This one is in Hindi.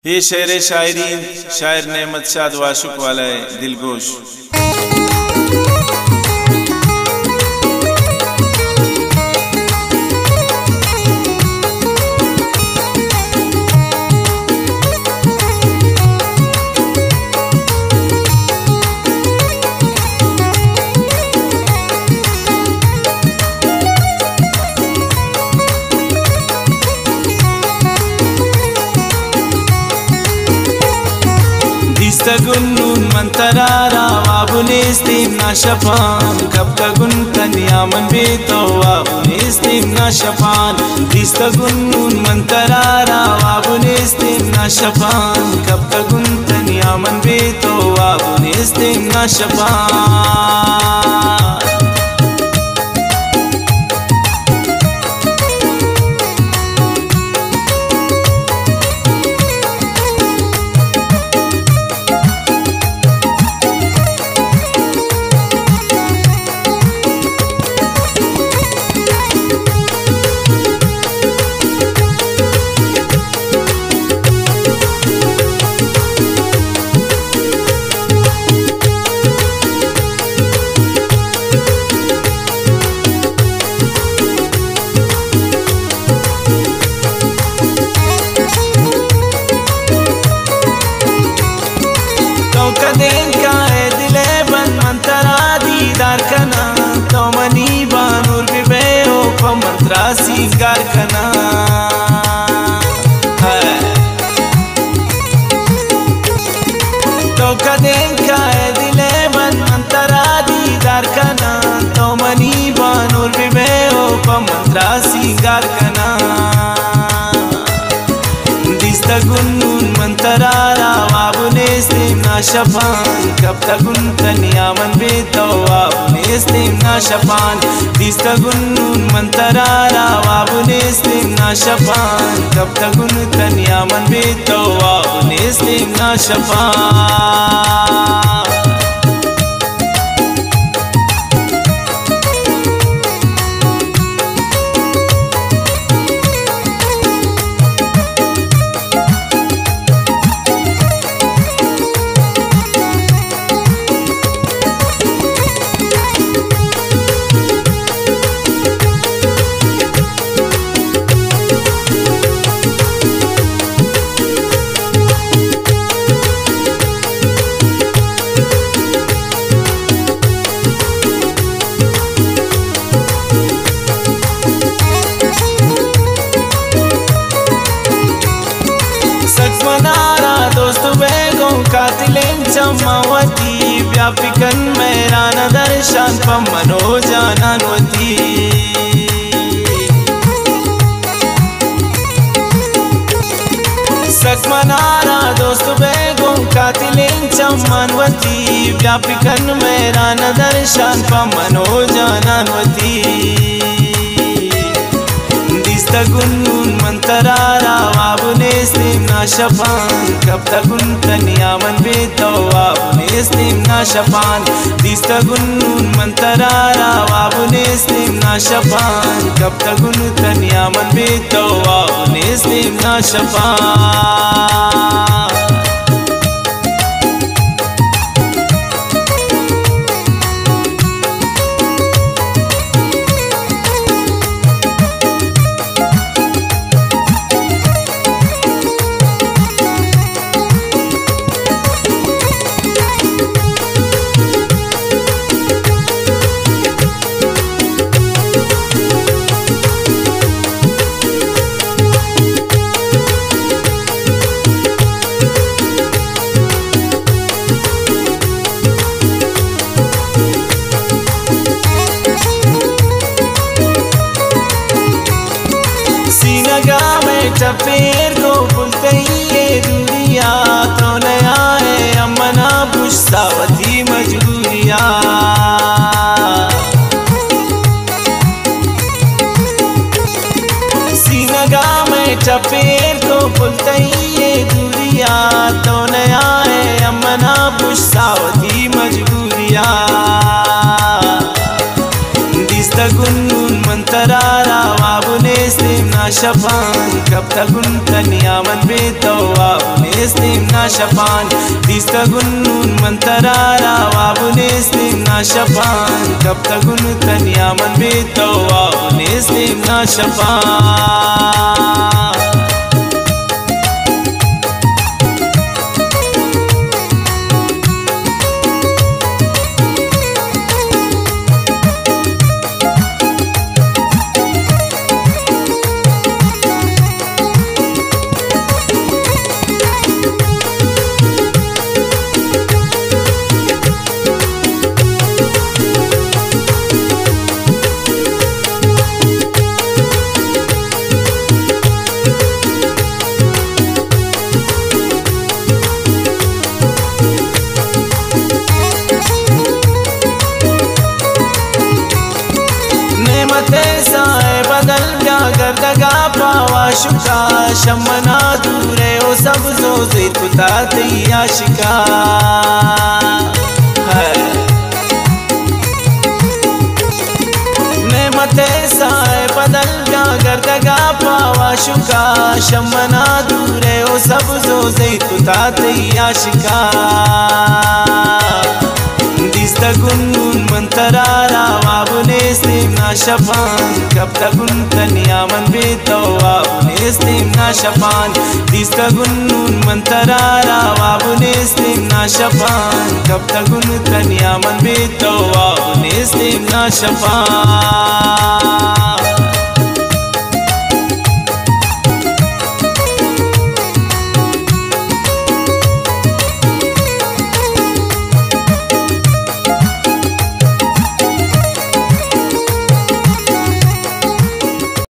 ये शेर शायरी शायर नेमत शाद वाशुक वाला है दिलगोश। Gunnun mantarara wabunistim na shapan kaptagun tanyaman beto wabunistim na shapan gunnun mantarara wabunistim na shapan kaptagun tanyaman beto wabunistim na shapan सिंगार कना तो कदें खाए दिले बन अंतरा दीदार कना तो मनी बानूर बिबे ओ पमंत्रा सिंगार कना दिस्ता गुन्नून मंतरारा वाबुनेस्तिम ना शफान कब तकुन तनियामन बेतो वाबुनेस्तिम ना शफान दिस्ता गुन्नून मंतरारा वाबुनेस्तिम ना शफान कब तकुन तनियामन बेतो वाबुनेस्तिम ना शफान चम्मावती व्यापिकन मेरा न दर्शन पमनो जानवती सकमनारा दोस्त बेगों कातिलें चम्मावती व्यापिकन मेरा न दर्शन पमनो जानवती गुन्नून मंतरारा वाबुनेस्तिम ना शफान कब तकुन तनियामन बेतो वाबुनेस्तिम ना शफान दिस्ता गुन्नून मंतरारा वाबुनेस्तिम ना शफान कब तकुन तनियामन बेतो वाबुनेस्तिम ना शफान चपेर को बुलते ये दुनिया तो नया है अमना पुष्टावती मजबूरिया सीनगा में चपेर को बुलते ये दुनिया तो नया है अमना पुष्टावती मजबूरिया दिस्ता गुन्नून मंतरारा वाबुनेस्तिम ना शफान कब तकुन तनियामन बेतो वाबुने wabunestim na shapan distagun mantarara wabunestim na shapan kaptagun tanyaman bito wabunestim na shapan बदल क्या गर्दगा पावा शुका शमना दूरे ओ सब जोजे तुता दिया शिका नेमते साए बदल क्या गर्दगा पावा शुका शमना दूरे ओ सब जोजे तुता दिया शिका distagun mantarara wabunestim na shapan kaptagun tanyaman bito wabunestim na shapan distagun mantarara wabunestim na shapan kaptagun tanyaman bito wabunestim na shapan